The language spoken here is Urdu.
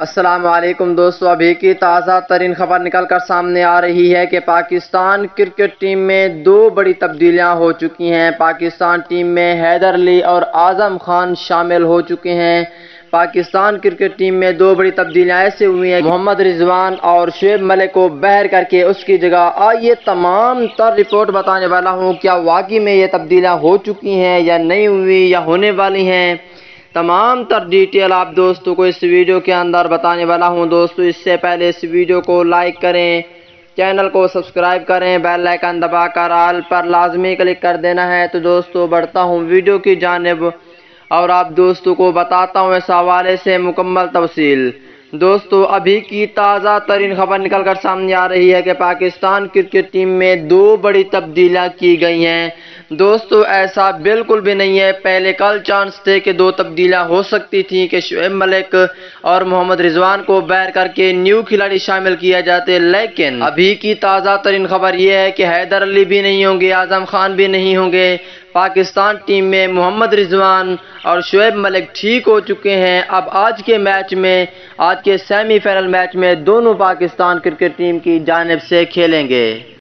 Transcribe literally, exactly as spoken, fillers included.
السلام علیکم دوستو، ابھی کی تازہ ترین خبر نکل کر سامنے آ رہی ہے کہ پاکستان کرکٹ ٹیم میں دو بڑی تبدیلیاں ہو چکی ہیں۔ پاکستان ٹیم میں حیدر علی اور اعظم خان شامل ہو چکے ہیں۔ پاکستان کرکٹ ٹیم میں دو بڑی تبدیلیاں ایسے ہوئی ہیں کہ محمد رضوان اور شعیب ملک کو باہر کر کے اس کی جگہ آئیے تمام تر رپورٹ بتانے والا ہوں۔ کیا واقعی میں یہ تبدیلیاں ہو چکی ہیں یا نہیں ہوئی یا ہونے والی ہیں، تمام تر ڈیٹیل آپ دوستوں کو اس ویڈیو کے اندر بتانے والا ہوں۔ دوستو اس سے پہلے اس ویڈیو کو لائک کریں، چینل کو سبسکرائب کریں، بیل آئیکن دبا کر آل پر لازمی کلک کر دینا ہے۔ تو دوستو بڑھتا ہوں ویڈیو کی جانب اور آپ دوستوں کو بتاتا ہوں اس حوالے سے مکمل تفصیل۔ دوستو ابھی کی تازہ ترین خبر نکل کر سامنے آ رہی ہے کہ پاکستان کرکٹ ٹیم میں دو بڑی تبدیلیاں کی گئی ہیں۔ دوستو ایسا بالکل بھی نہیں ہے، پہلے کل چانس تھے کہ دو تبدیلیاں ہو سکتی تھیں کہ شعیب ملک اور محمد رضوان کو باہر کر کے نیو کھلاڑی شامل کیا جاتے، لیکن ابھی کی تازہ ترین خبر یہ ہے کہ حیدر علی بھی نہیں ہوں گے، اعظم خان بھی نہیں ہوں گے۔ پاکستان ٹیم میں محمد رضوان اور شعیب ملک ٹھیک ہو چکے ہیں۔ اب آج کے میچ میں آج کے سیمی فائنل میچ میں دونوں پاکستان کرکٹ ٹیم کی جانب سے کھیلیں گے۔